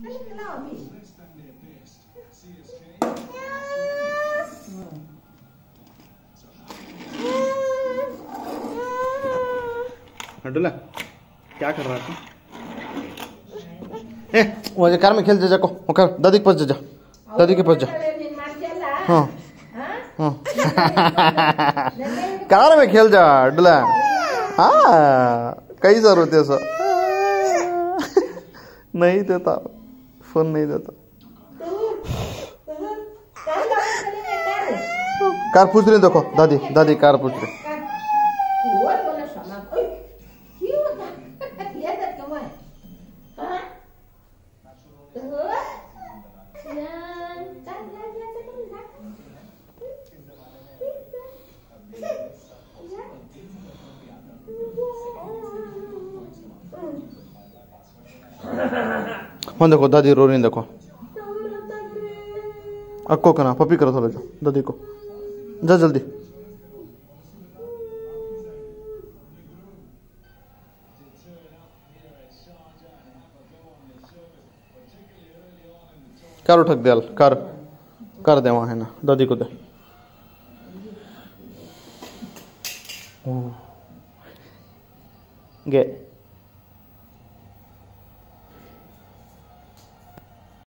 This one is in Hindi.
अब्दुल्ला क्या कर रहा है? वो कार में खेल जा जाको, वो कर दादी के पास जा, दादी के पास जा। हाँ हाँ कार में खेल जा अब्दुल्ला। हाँ कई जरूरत है सर। नहीं देता फोन, नहीं देता। कार पूछ रही, देखो दादी, दादी कार पूछ रही। हाँ देखो दादी रो रही, देखो अक्को का ना पपी करो थोड़ा, जो दादी को जा जल्दी। कार उठक दे, कार कर दे वहाँ है ना, दादी को दे। गे